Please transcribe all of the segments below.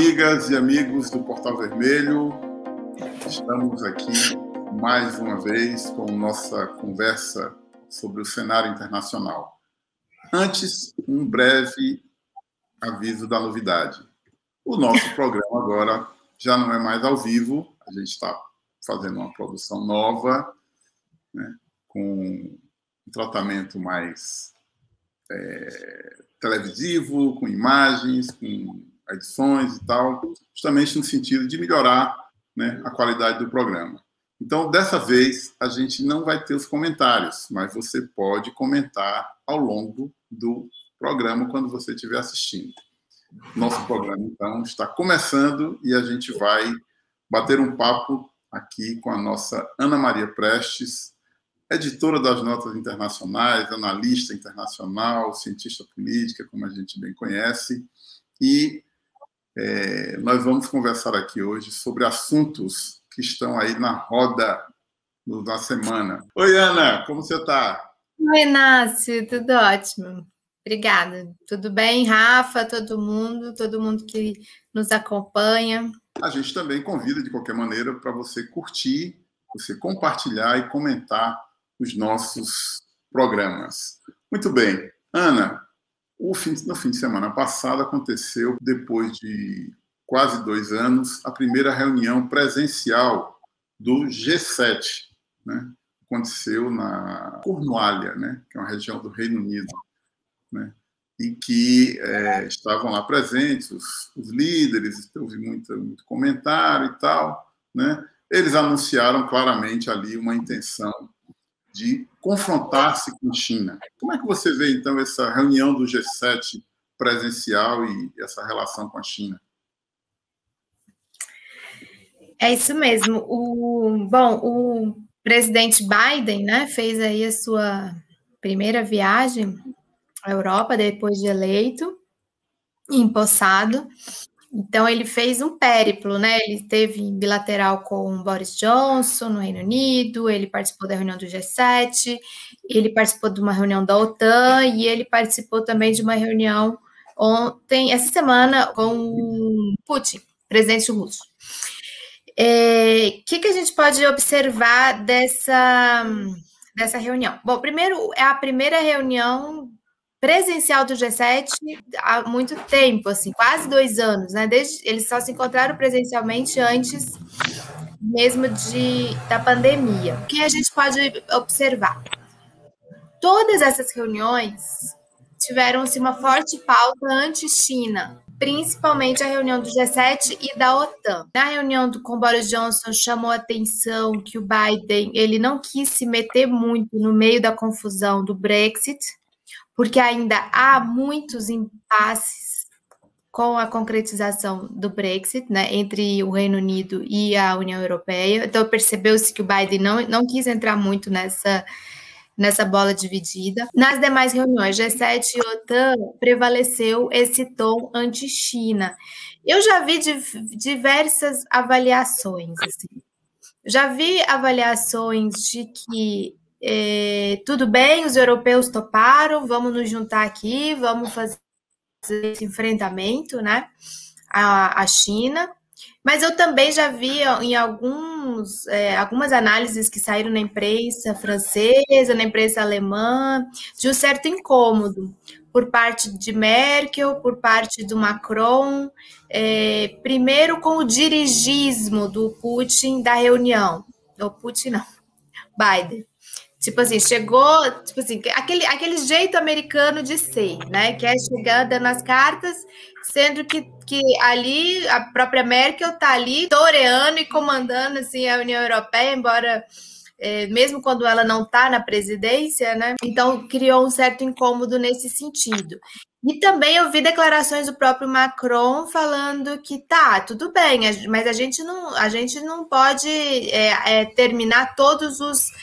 amigas e amigos do Portal Vermelho. Estamos aqui mais uma vez com nossa conversa sobre o cenário internacional. Antes, um breve aviso da novidade. O nosso programa agora já não é mais ao vivo, a gente está fazendo uma produção nova, né, com um tratamento mais televisivo, com imagens, com edições e tal, justamente no sentido de melhorar, né, a qualidade do programa. Então, dessa vez, a gente não vai ter os comentários, mas você pode comentar ao longo do programa quando você estiver assistindo. Nosso programa, então, está começando e a gente vai bater um papo aqui com a nossa Ana Maria Prestes, editora das Notas Internacionais, analista internacional, cientista política, como a gente bem conhece, e nós vamos conversar aqui hoje sobre assuntos que estão aí na roda da semana. Oi, Ana, como você está? Oi, Inácio, tudo ótimo. Obrigada. Tudo bem, Rafa, todo mundo que nos acompanha. A gente também convida, de qualquer maneira, para você curtir, você compartilhar e comentar os nossos programas. Muito bem. Ana, no fim de semana passado aconteceu, depois de quase 2 anos, a primeira reunião presencial do G7, né? Aconteceu na Cornualha, né? Que é uma região do Reino Unido, né? E que estavam lá presentes os líderes, houve muito comentário e tal, né? Eles anunciaram claramente ali uma intenção de confrontar-se com a China. Como é que você vê, então, essa reunião do G7 presencial e essa relação com a China? É isso mesmo. O presidente Biden, né, fez aí a sua primeira viagem à Europa depois de eleito, empossado. Então, ele fez um périplo, né? Ele esteve em bilateral com Boris Johnson, no Reino Unido, ele participou da reunião do G7, ele participou de uma reunião da OTAN e ele participou também de uma reunião essa semana, com Putin, presidente russo. O que a gente pode observar dessa reunião? Bom, primeiro, é a primeira reunião presencial do G7 há muito tempo, assim, quase 2 anos, né? Eles só se encontraram presencialmente antes mesmo da pandemia. O que a gente pode observar? Todas essas reuniões tiveram-se uma forte pauta anti-China, principalmente a reunião do G7 e da OTAN. Na reunião com Boris Johnson, chamou a atenção que o Biden ele não quis se meter muito no meio da confusão do Brexit, porque ainda há muitos impasses com a concretização do Brexit, né, entre o Reino Unido e a União Europeia. Então, percebeu-se que o Biden não quis entrar muito nessa bola dividida. Nas demais reuniões, G7 e OTAN, prevaleceu esse tom anti-China. Eu já vi diversas avaliações. Assim. Já vi avaliações de que tudo bem, os europeus toparam, vamos nos juntar aqui, vamos fazer esse enfrentamento, né, à China. Mas eu também já vi em algumas análises que saíram na imprensa francesa, na imprensa alemã, de um certo incômodo por parte de Merkel, por parte do Macron, primeiro com o dirigismo do Putin da reunião. Não, Putin não, Biden. Tipo assim, chegou, tipo assim, aquele jeito americano de ser, né? Que é chegar dando as cartas, sendo que ali a própria Merkel tá ali toreando e comandando assim, a União Europeia, embora mesmo quando ela não tá na presidência, né? Então criou um certo incômodo nesse sentido. E também eu vi declarações do próprio Macron falando que tá, tudo bem, mas a gente não pode terminar todos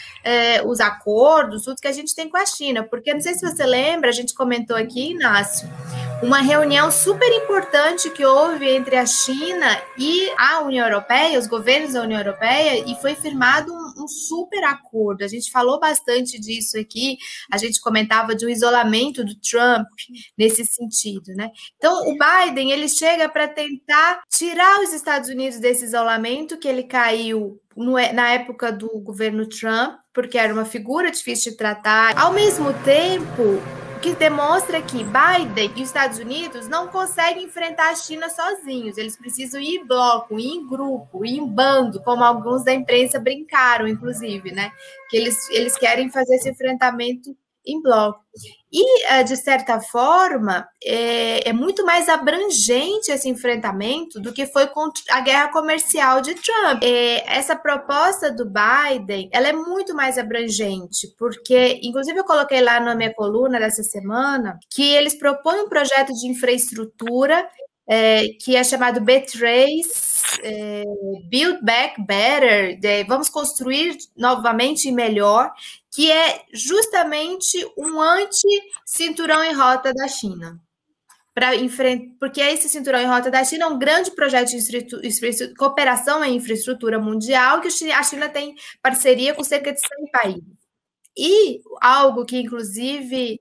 os acordos, tudo que a gente tem com a China, porque não sei se você lembra, a gente comentou aqui, Inácio, uma reunião super importante que houve entre a China e a União Europeia, os governos da União Europeia, e foi firmado um super acordo. A gente falou bastante disso aqui, a gente comentava de um isolamento do Trump nesse sentido, né? Então, o Biden, ele chega para tentar tirar os Estados Unidos desse isolamento que ele caiu na época do governo Trump, porque era uma figura difícil de tratar. Ao mesmo tempo, o que demonstra que Biden e os Estados Unidos não conseguem enfrentar a China sozinhos. Eles precisam ir em bloco, ir em grupo, ir em bando, como alguns da imprensa brincaram, inclusive, né? Que eles querem fazer esse enfrentamento em bloco. E, de certa forma, é muito mais abrangente esse enfrentamento do que foi contra a guerra comercial de Trump. Essa proposta do Biden, ela é muito mais abrangente, porque, inclusive, eu coloquei lá na minha coluna dessa semana, que eles propõem um projeto de infraestrutura que é chamado B3, Build Back Better, vamos construir novamente e melhor, que é justamente um anti-cinturão em rota da China. Porque esse cinturão em rota da China é um grande projeto de cooperação em infraestrutura mundial, que a China tem parceria com cerca de 100 países. E algo que, inclusive,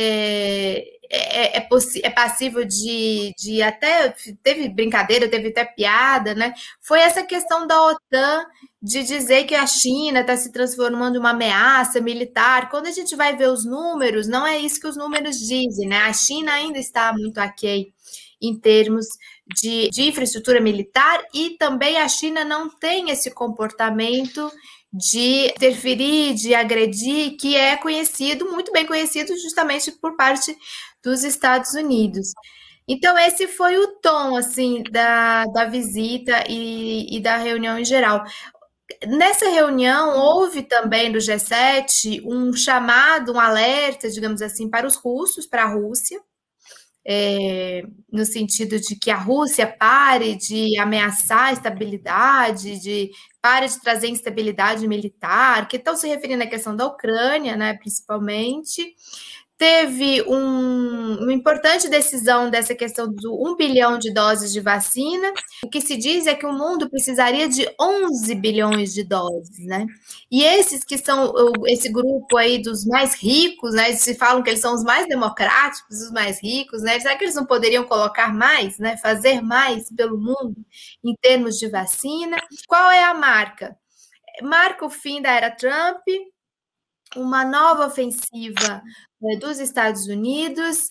é passível de até... Teve brincadeira, teve até piada, né? Foi essa questão da OTAN de dizer que a China está se transformando em uma ameaça militar. Quando a gente vai ver os números, não é isso que os números dizem, né? A China ainda está muito aquém em termos de infraestrutura militar, e também a China não tem esse comportamento de interferir, de agredir, que é conhecido, muito bem conhecido, justamente por parte dos Estados Unidos. Então, esse foi o tom, assim, da visita e da reunião em geral. Nessa reunião, houve também do G7 um chamado, um alerta, digamos assim, para os russos, para a Rússia, no sentido de que a Rússia pare de ameaçar a estabilidade, pare de trazer instabilidade militar, que estão se referindo à questão da Ucrânia, né, principalmente. Teve uma importante decisão dessa questão do 1 bilhão de doses de vacina. O que se diz é que o mundo precisaria de 11 bilhões de doses, né? E esses que são esse grupo aí dos mais ricos, né? Se falam que eles são os mais democráticos, os mais ricos, né? Será que eles não poderiam colocar mais, né? Fazer mais pelo mundo em termos de vacina? Qual é a marca? Marca o fim da era Trump, uma nova ofensiva dos Estados Unidos.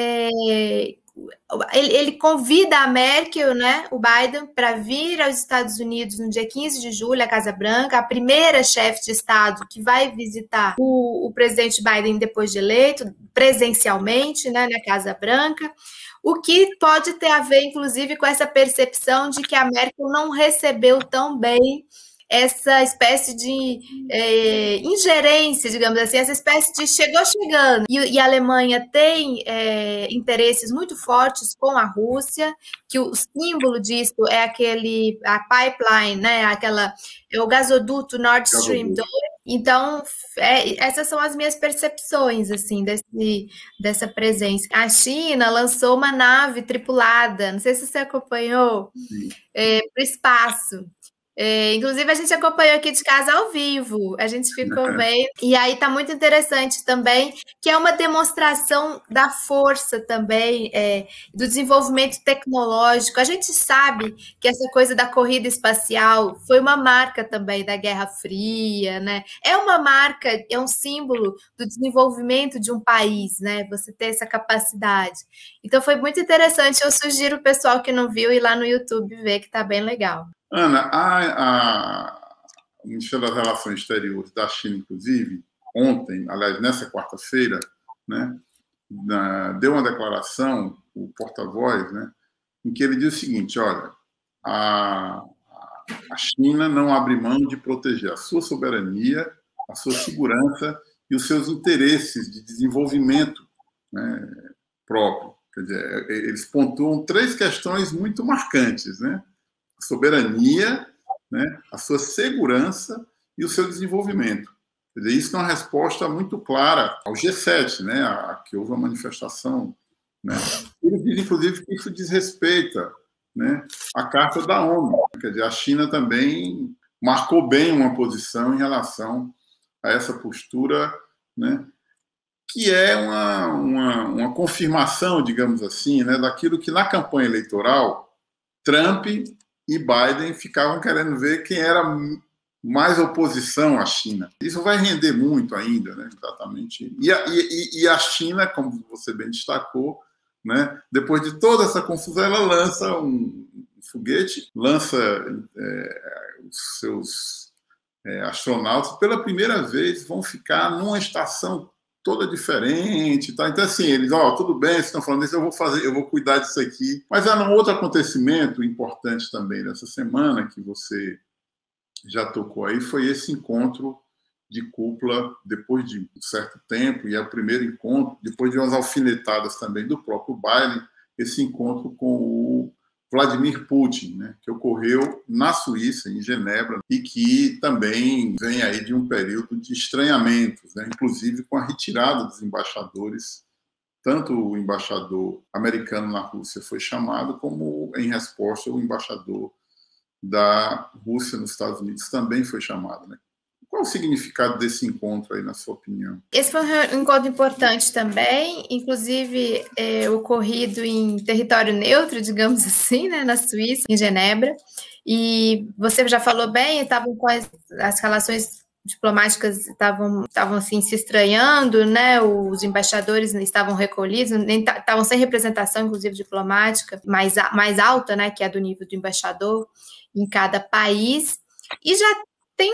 Ele convida a Merkel, né, o Biden, para vir aos Estados Unidos no dia 15 de julho, à Casa Branca, a primeira chefe de Estado que vai visitar o presidente Biden depois de eleito, presencialmente, né, na Casa Branca, o que pode ter a ver, inclusive, com essa percepção de que a Merkel não recebeu tão bem essa espécie de ingerência, digamos assim, essa espécie de chegando. E a Alemanha tem interesses muito fortes com a Rússia, que o símbolo disso é a pipeline, né? O gasoduto Nord Stream 2. Então, essas são as minhas percepções, assim, dessa presença. A China lançou uma nave tripulada, não sei se você acompanhou, para o espaço. Inclusive, a gente acompanhou aqui de casa ao vivo, a gente ficou vendo, e aí está muito interessante também, que é uma demonstração da força também, do desenvolvimento tecnológico. A gente sabe que essa coisa da corrida espacial foi uma marca também da Guerra Fria, né? É uma marca, é um símbolo do desenvolvimento de um país, né? Você ter essa capacidade. Então, foi muito interessante, eu sugiro o pessoal que não viu ir lá no YouTube ver, que está bem legal. Ana, o Ministério das Relações Exteriores da China, inclusive, ontem, aliás, nessa quarta-feira, né, deu uma declaração, o porta-voz, né, em que ele diz o seguinte: olha, a China não abre mão de proteger a sua soberania, a sua segurança e os seus interesses de desenvolvimento, né, próprio. Quer dizer, eles pontuam 3 questões muito marcantes, né? A soberania, né, a sua segurança e o seu desenvolvimento. Quer dizer, isso é uma resposta muito clara ao G7, né, que houve uma manifestação. Né. Ele diz, inclusive, que isso desrespeita, né, a Carta da ONU. Quer dizer, a China também marcou bem uma posição em relação a essa postura, né, que é uma confirmação, digamos assim, né, daquilo que na campanha eleitoral Trump e Biden ficavam querendo ver quem era mais oposição à China. Isso vai render muito ainda, né, exatamente. E a China, como você bem destacou, né, depois de toda essa confusão, ela lança um foguete, lança os seus astronautas, pela primeira vez vão ficar numa estação toda diferente, tá? Então, assim, eles, tudo bem, vocês estão falando isso, eu vou cuidar disso aqui. Mas há um outro acontecimento importante também dessa semana, que você já tocou aí, foi esse encontro de cúpula, depois de um certo tempo, e é o primeiro encontro, depois de umas alfinetadas também do próprio Biden, esse encontro com o Vladimir Putin, né, que ocorreu na Suíça, em Genebra, e que também vem aí de um período de estranhamentos, né, inclusive com a retirada dos embaixadores. Tanto o embaixador americano na Rússia foi chamado, como, em resposta, o embaixador da Rússia nos Estados Unidos também foi chamado, né? Qual o significado desse encontro aí, na sua opinião? Esse foi um encontro importante também, inclusive ocorrido em território neutro, digamos assim, né, na Suíça, em Genebra. E você já falou bem, estavam com as relações diplomáticas estavam assim se estranhando, né? Os embaixadores estavam recolhidos, estavam sem representação, inclusive diplomática, mais alta, né, que é do nível do embaixador em cada país. E já tem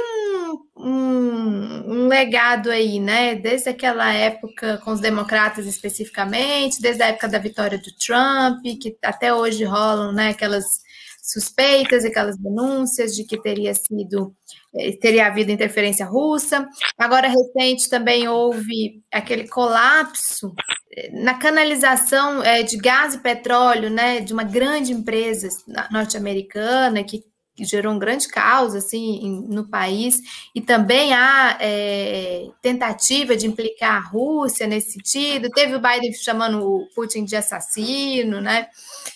um legado aí, né? Desde aquela época com os democratas especificamente, desde a época da vitória do Trump, que até hoje rolam, né, aquelas suspeitas, aquelas denúncias de que teria havido interferência russa. Agora, recente, também houve aquele colapso na canalização de gás e petróleo, né, de uma grande empresa norte-americana que gerou um grande caos assim, no país, e também há tentativa de implicar a Rússia nesse sentido. Teve o Biden chamando o Putin de assassino, né?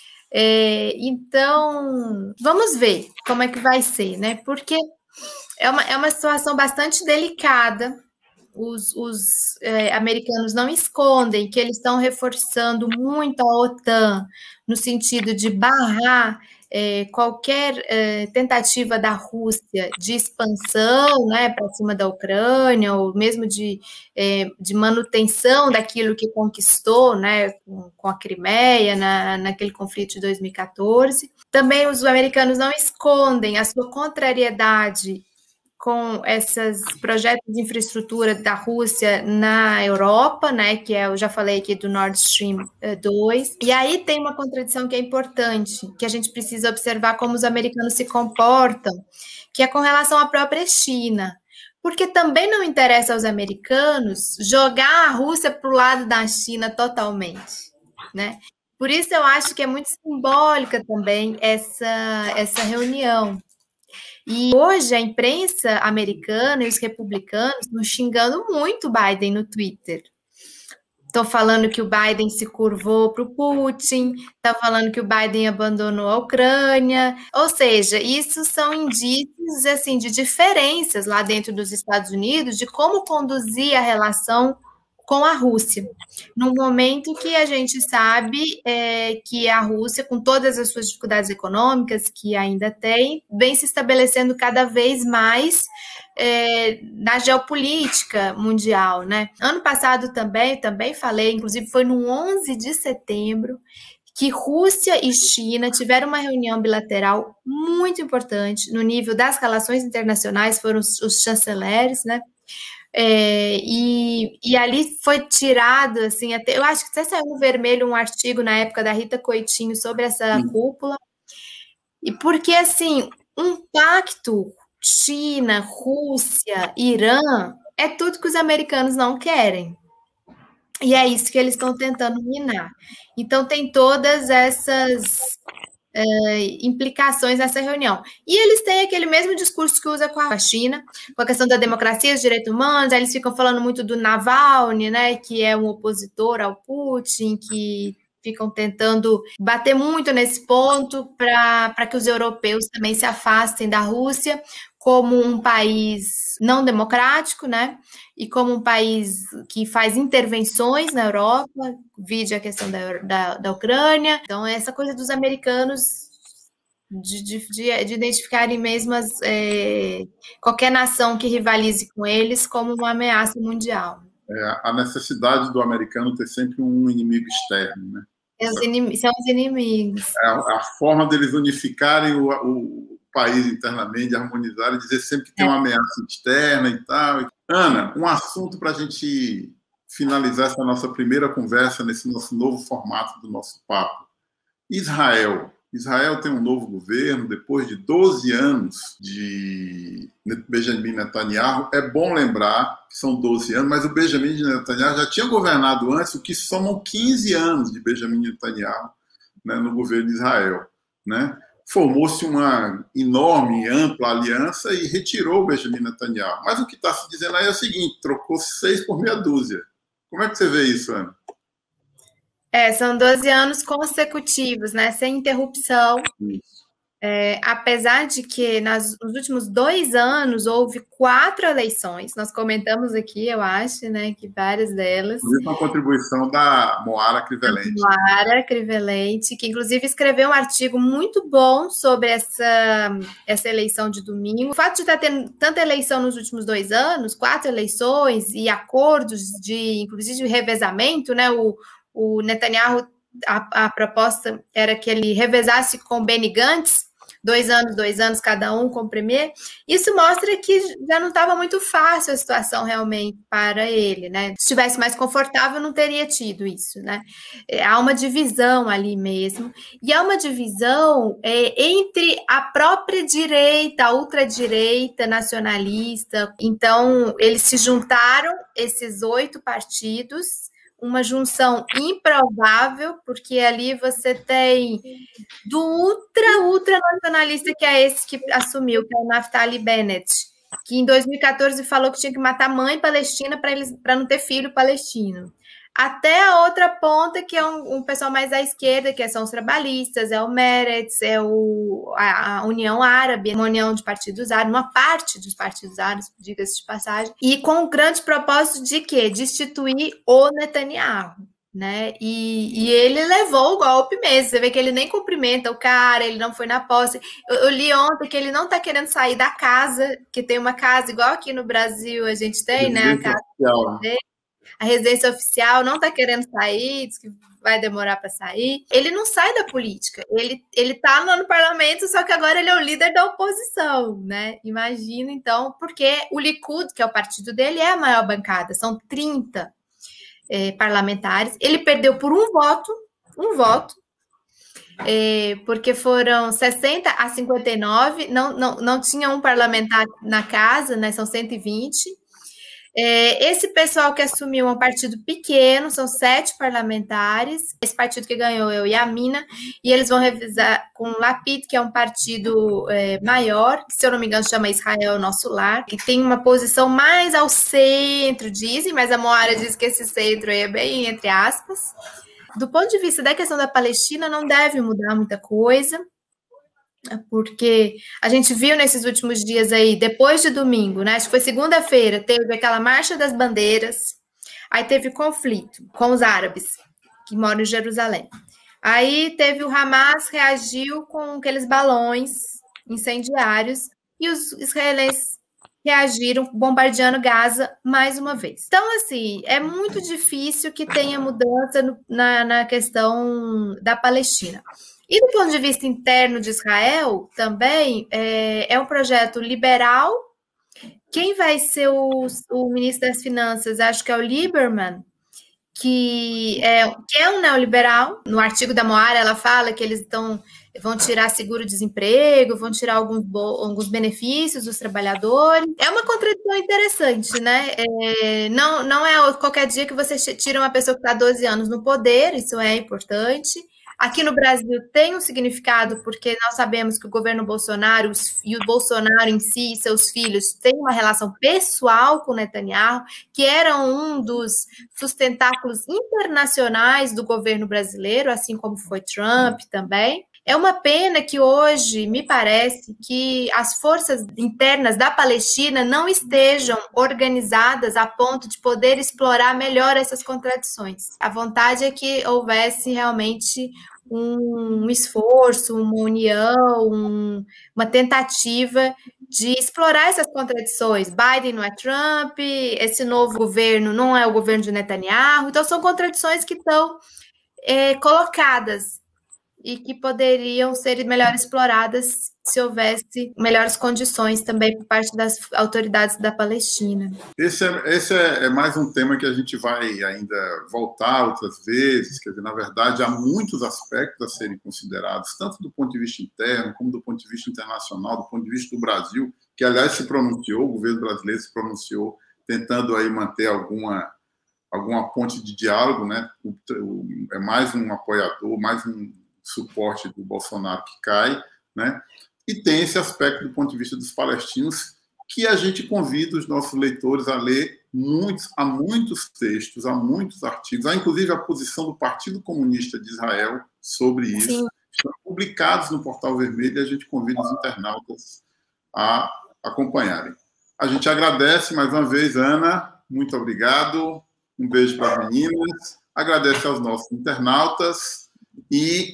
Então, vamos ver como é que vai ser, né? Porque é uma situação bastante delicada. Os americanos não escondem que eles estão reforçando muito a OTAN no sentido de barrar qualquer tentativa da Rússia de expansão, né, para cima da Ucrânia, ou mesmo de manutenção daquilo que conquistou, né, com a Crimeia, naquele conflito de 2014. Também os americanos não escondem a sua contrariedade com esses projetos de infraestrutura da Rússia na Europa, né, que eu já falei aqui do Nord Stream 2, e aí tem uma contradição que é importante, que a gente precisa observar como os americanos se comportam, que é com relação à própria China, porque também não interessa aos americanos jogar a Rússia para o lado da China totalmente, né? Por isso eu acho que é muito simbólica também essa reunião. E hoje a imprensa americana e os republicanos estão xingando muito o Biden no Twitter. Estão falando que o Biden se curvou para o Putin, estão falando que o Biden abandonou a Ucrânia. Ou seja, isso são indícios assim, de diferenças lá dentro dos Estados Unidos de como conduzir a relação com a Rússia, num momento que a gente sabe que a Rússia, com todas as suas dificuldades econômicas que ainda tem, vem se estabelecendo cada vez mais na geopolítica mundial, né? Ano passado também falei, inclusive foi no 11 de setembro, que Rússia e China tiveram uma reunião bilateral muito importante no nível das relações internacionais, foram os chanceleres, né? E ali foi tirado, assim, eu acho que até saiu no Vermelho um artigo na época da Rita Coitinho sobre essa cúpula, e porque, assim, um pacto China, Rússia, Irã, é tudo que os americanos não querem, e é isso que eles estão tentando minar. Então tem todas essas implicações nessa reunião. E eles têm aquele mesmo discurso que usa com a China, com a questão da democracia, dos direitos humanos. Aí eles ficam falando muito do Navalny, né, que é um opositor ao Putin, que ficam tentando bater muito nesse ponto para que os europeus também se afastem da Rússia, como um país não democrático, né? E como um país que faz intervenções na Europa, vide a questão da Ucrânia. Então, essa coisa dos americanos de identificarem mesmo qualquer nação que rivalize com eles como uma ameaça mundial. A necessidade do americano ter sempre um inimigo externo, né? São os inimigos. A forma deles unificarem o país internamente, harmonizarem, dizer sempre que tem uma ameaça externa e tal. Ana, um assunto para a gente finalizar essa nossa primeira conversa nesse nosso novo formato do nosso papo. Israel. Israel tem um novo governo, depois de 12 anos de Benjamin Netanyahu. É bom lembrar que são 12 anos, mas o Benjamin Netanyahu já tinha governado antes, o que somam 15 anos de Benjamin Netanyahu, né, no governo de Israel, né? Formou-se uma enorme e ampla aliança e retirou o Benjamin Netanyahu. Mas o que está se dizendo aí é o seguinte, trocou 6 por meia dúzia. Como é que você vê isso, Ana? São 12 anos consecutivos, né, sem interrupção. Apesar de que nos últimos 2 anos houve 4 eleições, nós comentamos aqui, eu acho, né, que várias delas. Uma contribuição da Moara Crivellente. Moara Crivellente, que inclusive escreveu um artigo muito bom sobre essa eleição de domingo. O fato de estar tendo tanta eleição nos últimos 2 anos, 4 eleições e acordos inclusive de revezamento, né, o Netanyahu, a proposta era que ele revezasse com Benny Gantz, 2 anos cada um com o premier. Isso mostra que já não estava muito fácil a situação realmente para ele, né? Se estivesse mais confortável, não teria tido isso, né? Há uma divisão ali mesmo, e há uma divisão entre a própria direita, a ultradireita nacionalista. Então, eles se juntaram, esses 8 partidos, uma junção improvável, porque ali você tem do ultra nacionalista, que é esse que assumiu, que é o Naftali Bennett, que em 2014 falou que tinha que matar mãe palestina para não ter filho palestino. Até a outra ponta, que é um pessoal mais à esquerda, que são os trabalhistas, é o Meretz, é a União Árabe, uma união de partidos árabes, uma parte dos partidos árabes, diga-se de passagem, e com o grande propósito de quê? De instituir o Netanyahu, né? E ele levou o golpe mesmo, você vê que ele nem cumprimenta o cara, ele não foi na posse. Eu li ontem que ele não está querendo sair da casa, que tem uma casa igual aqui no Brasil a gente tem, né? A casa dele. A residência oficial não está querendo sair, diz que vai demorar para sair. Ele não sai da política, ele está no parlamento, só que agora ele é o líder da oposição, né? Imagina, então, porque o Likud, que é o partido dele, é a maior bancada, são 30 parlamentares. Ele perdeu por um voto, porque foram 60 a 59, não tinha um parlamentar na casa, né? São 120. Esse pessoal que assumiu é um partido pequeno, são 7 parlamentares. Esse partido que ganhou é o Yamina, e eles vão revisar com o Lapid, que é um partido maior, que, se eu não me engano, chama Israel Nosso Lar, que tem uma posição mais ao centro, dizem, mas a Moara diz que esse centro aí é bem entre aspas. Do ponto de vista da questão da Palestina, não deve mudar muita coisa, porque a gente viu nesses últimos dias aí, depois de domingo, né, acho que foi segunda-feira, teve aquela marcha das bandeiras, aí teve conflito com os árabes que moram em Jerusalém. Aí teve o Hamas, reagiu com aqueles balões incendiários, e os israelenses reagiram bombardeando Gaza mais uma vez. Então, assim, é muito difícil que tenha mudança na questão da Palestina. E do ponto de vista interno de Israel, também é um projeto liberal. Quem vai ser o ministro das Finanças? Acho que é o Lieberman, que é um neoliberal. No artigo da Moara, ela fala que eles vão tirar seguro-desemprego, vão tirar alguns benefícios dos trabalhadores. É uma contradição interessante, né? Não é qualquer dia que você tira uma pessoa que está há 12 anos no poder, isso é importante. Aqui no Brasil tem um significado, porque nós sabemos que o governo Bolsonaro e o Bolsonaro em si e seus filhos têm uma relação pessoal com o Netanyahu, que era um dos sustentáculos internacionais do governo brasileiro, assim como foi Trump também. É uma pena que hoje, me parece, que as forças internas da Palestina não estejam organizadas a ponto de poder explorar melhor essas contradições. A vontade é que houvesse realmente um esforço, uma união, uma tentativa de explorar essas contradições. Biden não é Trump, esse novo governo não é o governo de Netanyahu, então são contradições que estão colocadas e que poderiam ser melhor exploradas se houvesse melhores condições também por parte das autoridades da Palestina. Esse é mais um tema que a gente vai ainda voltar outras vezes, quer dizer, na verdade, há muitos aspectos a serem considerados, tanto do ponto de vista interno, como do ponto de vista internacional, do ponto de vista do Brasil, que, aliás, se pronunciou, o governo brasileiro se pronunciou, tentando aí manter alguma ponte de diálogo, né? É mais um apoiador, mais um suporte do Bolsonaro que cai, né? E tem esse aspecto do ponto de vista dos palestinos que a gente convida os nossos leitores a ler há muitos textos, há muitos artigos, há inclusive a posição do Partido Comunista de Israel sobre isso. Sim. Estão publicados no Portal Vermelho e a gente convida os internautas a acompanharem. A gente agradece mais uma vez, Ana, muito obrigado, um beijo para as meninas, agradece aos nossos internautas e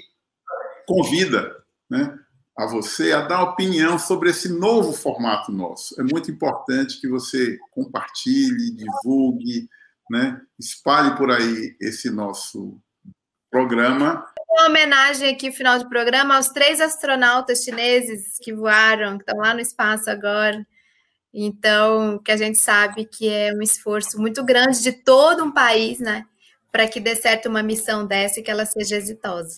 convida, né, a você a dar opinião sobre esse novo formato nosso. É muito importante que você compartilhe, divulgue, né, espalhe por aí esse nosso programa. Uma homenagem aqui, final de programa, aos 3 astronautas chineses que voaram, que estão lá no espaço agora. Então, que a gente sabe que é um esforço muito grande de todo um país, né, para que dê certo uma missão dessa e que ela seja exitosa.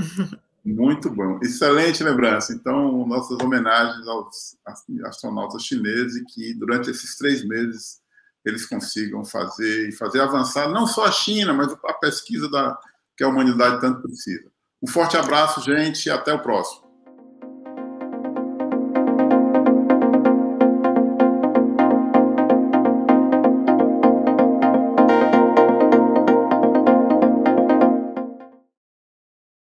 Muito bom. Excelente lembrança. Então, nossas homenagens aos astronautas chineses e que, durante esses 3 meses, eles consigam fazer avançar não só a China, mas a pesquisa que a humanidade tanto precisa. Um forte abraço, gente, e até o próximo.